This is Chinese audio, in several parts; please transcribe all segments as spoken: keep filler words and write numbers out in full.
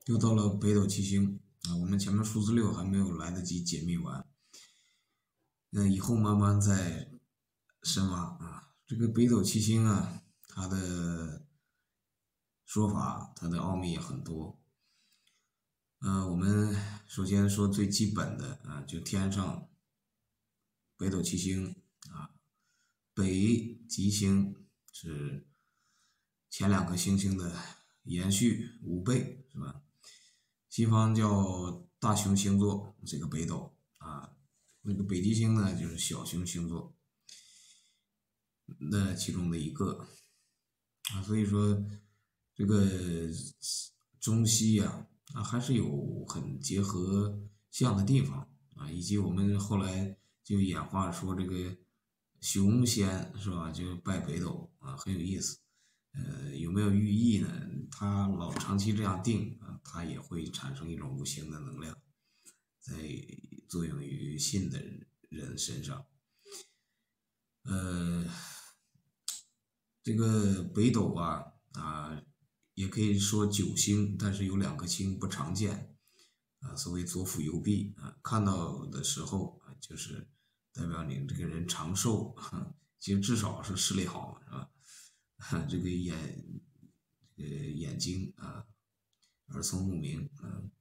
又到了北斗七星啊，我们前面数字六还没有来得及解密完，那以后慢慢再深挖啊。这个北斗七星啊，它的说法，它的奥秘也很多。呃，我们首先说最基本的啊，就天上北斗七星啊，北极星是前两颗星星的延续五倍，是吧？西方叫大熊星座，这个北斗啊，那个北极星呢就是小熊星座，那其中的一个啊，所以说这个中西呀啊还是有很结合像的地方啊，以及我们后来就演化说这个熊仙是吧，就拜北斗啊，很有意思。呃，有没有寓意呢？它老长期这样定啊，它也会产生一种无形的能量，在作用于信的人身上。呃，这个北斗啊啊，也可以说九星，但是有两颗星不常见啊，所谓左辅右弼啊，看到的时候啊，就是代表你这个人长寿，其实至少是视力好，是吧？这个眼，这个眼睛啊，耳聪目明，嗯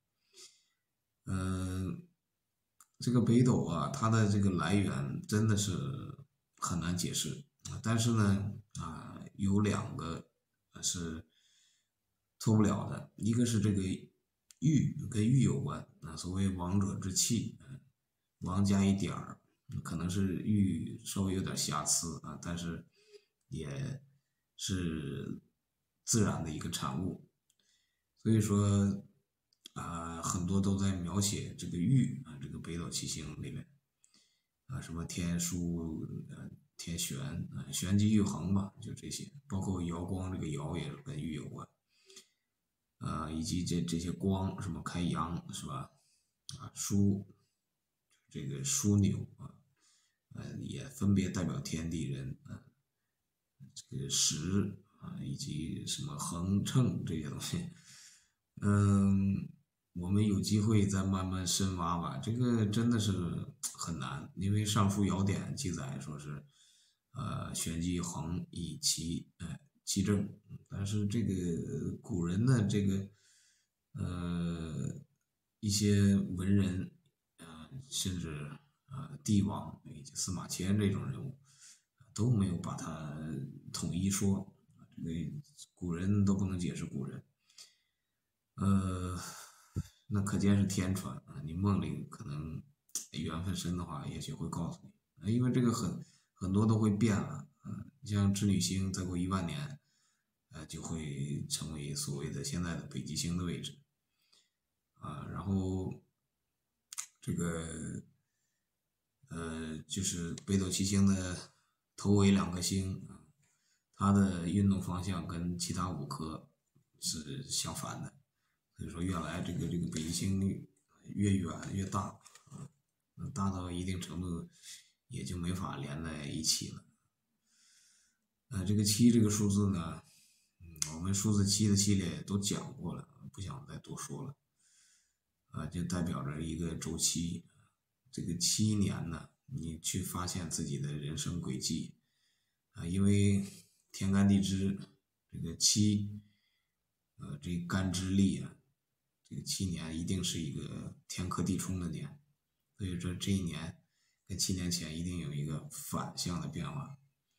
嗯，这个北斗啊，它的这个来源真的是很难解释啊，但是呢，啊，有两个是脱不了的，一个是这个玉跟玉有关啊，所谓王者之气，王加一点儿，可能是玉稍微有点瑕疵啊，但是也是自然的一个产物，所以说啊，很多都在描写这个玉啊，这个北斗七星里面啊，什么天枢、呃天璇啊，玄机玉衡吧，就这些，包括瑶光，这个瑶也跟玉有关。啊，以及这这些光什么开阳是吧？啊，枢这个枢纽啊，呃，也分别代表天地人啊，这个时啊，以及什么横秤这些东西。嗯，我们有机会再慢慢深挖吧。这个真的是很难，因为《尚书尧典》记载说是，呃，玄机横以其呃其正，但是这个古人的这个呃一些文人啊、呃甚至啊、呃帝王以及司马迁这种人物都没有把它统一说，这个古人都不能解释古人。呃，那可见是天传啊！你梦里可能缘分深的话，也许会告诉你，因为这个很很多都会变了。嗯，像织女星再过一万年，呃，就会成为所谓的现在的北极星的位置啊。然后这个呃，就是北斗七星的头尾两颗星啊，它的运动方向跟其他五颗是相反的。所以说，越来这个这个北极星越远越大，啊，大到一定程度也就没法连在一起了。呃，这个七这个数字呢，嗯，我们数字七的系列都讲过了，不想再多说了。啊，就代表着一个周期。这个七年呢，你去发现自己的人生轨迹啊，因为天干地支这个七，呃，这干支历啊，这个七年一定是一个天克地冲的年，所以说这一年跟七年前一定有一个反向的变化。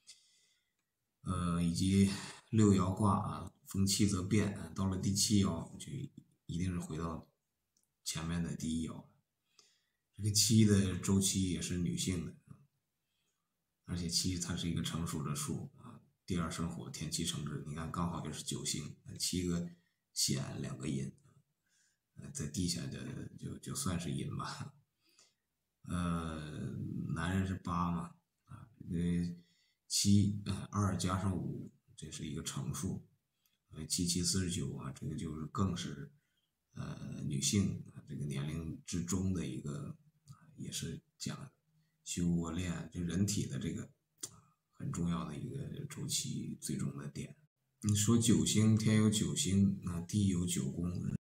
呃，以及六爻卦啊，逢七则变，到了第七爻就一定是回到前面的第一爻。这个七的周期也是女性的，而且七它是一个成熟的数啊，第二生火，天七成之，你看刚好就是九星，七个显，两个阴，在地下的就就算是阴吧。呃，男人是八嘛，啊，这个七呃二加上五，这是一个乘数，呃七七四十九啊，这个就是更是呃女性这个年龄之中的一个，也是讲修卧练，就人体的这个很重要的一个周期最终的点。你说九星，天有九星啊，地有九宫。